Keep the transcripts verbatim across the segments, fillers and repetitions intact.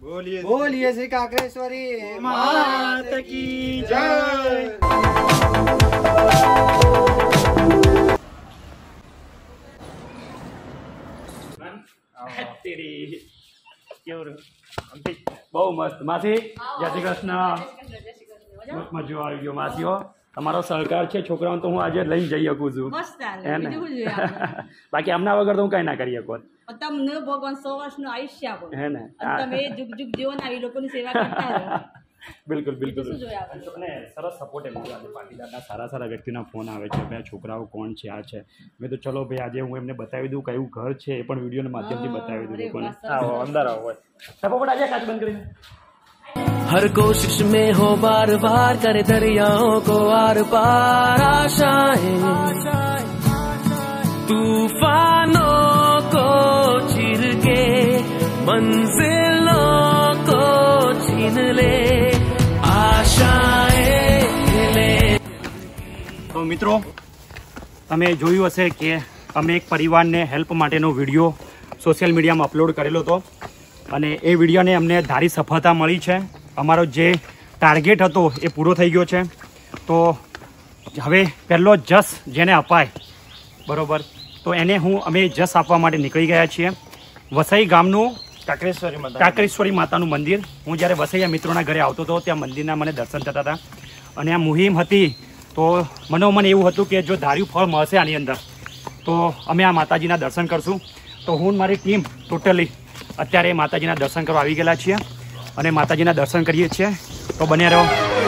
बोलिए बोलिए श्री काकरेश्वरी मात की जय। બહુ મસ્ત માસી, જય શ્રી કૃષ્ણ. મજો આવી ગયો માસીઓ, તમારો સહકાર છે છોકરાઓને તો હું આજે લઈને જઈ શકું છું. બાકી આમના વગર તો હું કઈ ના કરી શકું. તમને ભગવાન સો વર્ષનું આયુષ્ય આપો હે ને, તમે જુગ જુગ જીવો ને આવી લોકોની સેવા કરતા રહો. બિલકુલ બિલકુલ. અને સરસ સપોર્ટ એમ આજે પાટીદારના સારા સારા વ્યક્તિના ફોન આવે છે, ભાઈ છોકરાઓ કોણ છે, આ છે. મેં તો ચલો ભાઈ આજે હું એમને બતાવી દઉં કયું ઘર છે, એ પણ વિડીયોના માધ્યમથી બતાવી દઉં લોકોને. આવો અંદર આવો. સપોર્ટ આજે કાચ બંધ કરીને. हर कोशिश में हो बार बार करे दरियाओं को आर पार आशाएं तूफानों को चीर के मंजिलों को छीन ले आशाएं ले. તો મિત્રો તમે જોયું હશે કે અમે એક પરિવારને હેલ્પ માટેનો વિડીયો સોશિયલ મીડિયામાં અપલોડ કરેલો હતો અને એ વિડીયોને અમને ધારી સફળતા મળી છે. અમારો જે ટાર્ગેટ હતો એ પૂરો થઈ ગયો છે. તો હવે પહેલો જસ જેને અપાય બરાબર, તો એને હું અમે જસ આપવા માટે નીકળી ગયા છીએ. વસઈ ગામનું કાકરેશ્વરી માતા કાકરેશ્વરી માતાનું મંદિર. હું જ્યારે વસૈયા મિત્રોના ઘરે આવતો હતો ત્યાં મંદિરના મને દર્શન થતા હતા અને આ મુહિમ હતી. તો મનોમન એવું હતું કે જો ધાર્યું ફળ મળશે આની અંદર તો અમે આ માતાજીના દર્શન કરશું. તો હું મારી ટીમ ટોટલી અત્યારે માતાજીના દર્શન કરવા આવી ગયેલા છીએ અને માતાજીના દર્શન કરીએ છીએ. તો બન્યા રહો.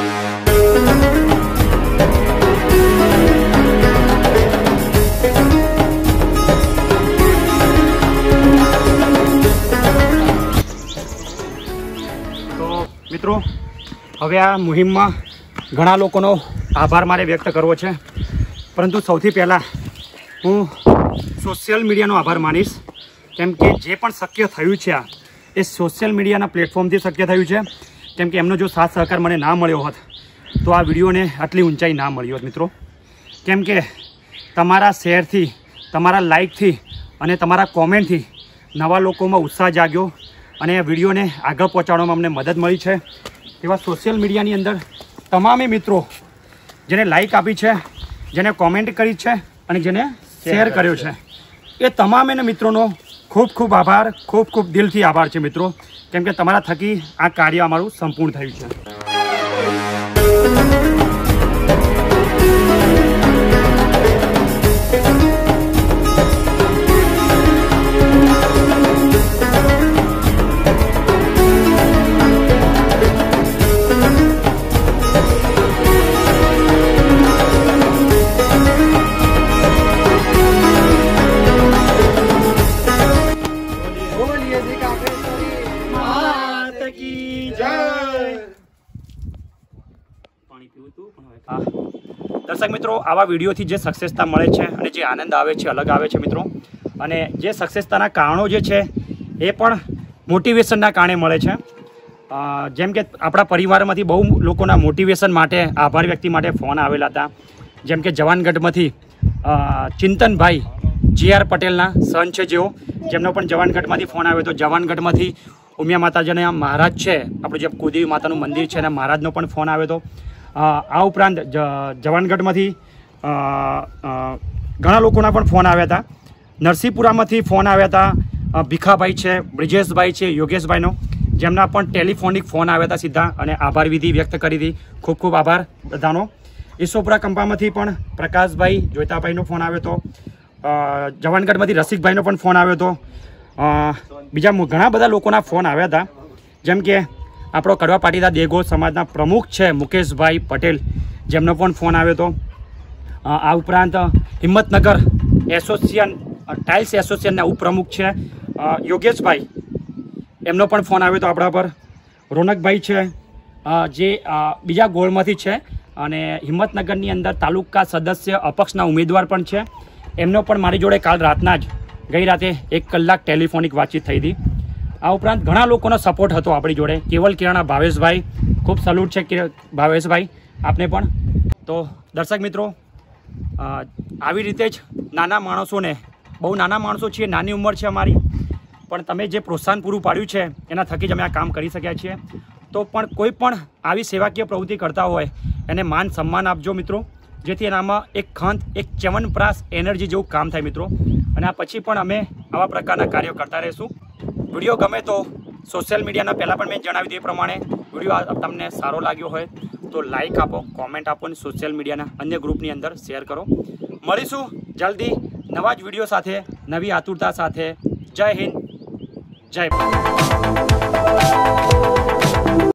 તો મિત્રો હવે આ મુહિમમાં ઘણા લોકોનો આભાર મારે વ્યક્ત કરવો છે, પરંતુ સૌથી પહેલાં હું સોશિયલ મીડિયાનો આભાર માનીશ. કેમ કે જે પણ શક્ય થયું છે આ એ સોશિયલ મીડિયાના પ્લેટફોર્મથી શક્ય થયું છે. કેમ કે એમનો જો સાથ સહકાર મને ના મળ્યો હોત તો આ વિડીયોને આટલી ઊંચાઈ ના મળી હોત મિત્રો. કેમ કે તમારા શેરથી, તમારા લાઇકથી અને તમારા કોમેન્ટથી નવા લોકોમાં ઉત્સાહ જાગ્યો અને આ વિડીયોને આગળ પહોંચાડવામાં અમને મદદ મળી છે. એવા સોશિયલ મીડિયાની અંદર તમામે મિત્રો જેને લાઇક આપી છે, જેને કોમેન્ટ કરી છે અને જેને શેર કર્યો છે, એ તમામ એના મિત્રોનો ખૂબ ખૂબ આભાર, ખૂબ ખૂબ દિલથી આભાર છે મિત્રો. કેમ કે તમારા થકી આ કાર્ય અમારું સંપૂર્ણ થયું છે. बोलिए श्री काकरेश्वरी मात की जय। પાણી પીવું હતું પણ હવે હા. દર્શક મિત્રો, આવા વિડીયોથી જે સક્સેસતા મળે છે અને જે આનંદ આવે છે અલગ આવે છે મિત્રો. અને જે સક્સેસતાના કારણો જે છે એ પણ મોટિવેશનના કારણે મળે છે. જેમ કે આપણા પરિવારમાંથી બહુ લોકોના મોટિવેશન માટે, આભાર વ્યક્તિ માટે ફોન આવેલા હતા. જેમ કે જવાનગઢમાંથી ચિંતનભાઈ જી આર પટેલના સન છે જેઓ, જેમનો પણ જવાનગઢમાંથી ફોન આવ્યો હતો. જવાનગઢમાંથી ઉમિયા માતાજીના મહારાજ છે, આપણું જે કુદેવી માતાનું મંદિર છે એના મહારાજનો પણ ફોન આવ્યો હતો. આ ઉપરાંત જવાનગઢમાંથી ઘણા લોકોના પણ ફોન આવ્યા હતા. નરસિંહપુરામાંથી ફોન આવ્યા હતા. ભીખાભાઈ છે, બ્રિજેશભાઈ છે, યોગેશભાઈનો, જેમના પણ ટેલિફોનિક ફોન આવ્યા હતા સીધા અને આભાર વિધિ વ્યક્ત કરી હતી. ખૂબ ખૂબ આભાર બધાનો. ઈસોપુરા કંપામાંથી પણ પ્રકાશભાઈ જોઈતાભાઈનો ફોન આવ્યો હતો. જવાનગઢમાંથી રસિકભાઈનો પણ ફોન આવ્યો હતો. બીજા ઘણા બધા લોકોના ફોન આવ્યા હતા. જેમ કે આપણો કડવા પાટીદાર દેગો સમાજના પ્રમુખ છે મુકેશભાઈ પટેલ, જેમનો પણ ફોન આવ્યો હતો. આ ઉપરાંત હિંમતનગર એસોસિએશન ટાઇલ્સ એસોસિએશનના ઉપપ્રમુખ છે યોગેશભાઈ, એમનો પણ ફોન આવ્યો હતો આપણા પર. રોનકભાઈ છે જે બીજા ગોળમાંથી છે અને હિંમતનગરની અંદર તાલુકા સદસ્ય અપક્ષના ઉમેદવાર પણ છે. એમનો પણ મારી જોડે કાલ રાતના જ ગઈ રાતે એક કલાક ટેલિફોનિક વાતચીત થઈ હતી. આ ઉપરાંત ઘણા લોકોનો સપોર્ટ હતો આપણી જોડે. કેવલ કિરાણા ભાવેશભાઈ, ખૂબ સલ્યુટ છે ભાવેશભાઈ આપને પણ. તો દર્શક મિત્રો, આવી રીતે જ નાના માણસોને, બહુ નાના માણસો છીએ, નાની ઉંમર છે અમારી, પણ તમે જે પ્રોત્સાહન પૂરું પાડ્યું છે એના થકી જ અમે આ કામ કરી શક્યા છીએ. તો પણ કોઈ પણ આવી સેવાકીય પ્રવૃત્તિ કરતા હોય એને માન સન્માન આપજો મિત્રો, જેથી એનામાં એક ખંત, એક ચ્યવનપ્રાશ એનર્જી જેવું કામ થાય મિત્રો. અને આ પછી પણ અમે આવા પ્રકારના કાર્યો કરતા રહીશું. વિડીયો ગમે તો સોશિયલ મીડિયાના પહેલાં પણ મેં જણાવી દીધું એ પ્રમાણે વિડીયો તમને સારો લાગ્યો હોય તો લાઇક આપો, કોમેન્ટ આપો અને સોશિયલ મીડિયાના અન્ય ગ્રુપની અંદર શેર કરો. મળીશું જલ્દી નવા જ વિડીયો સાથે, નવી આતુરતા સાથે. જય હિન્દ, જય ભારત.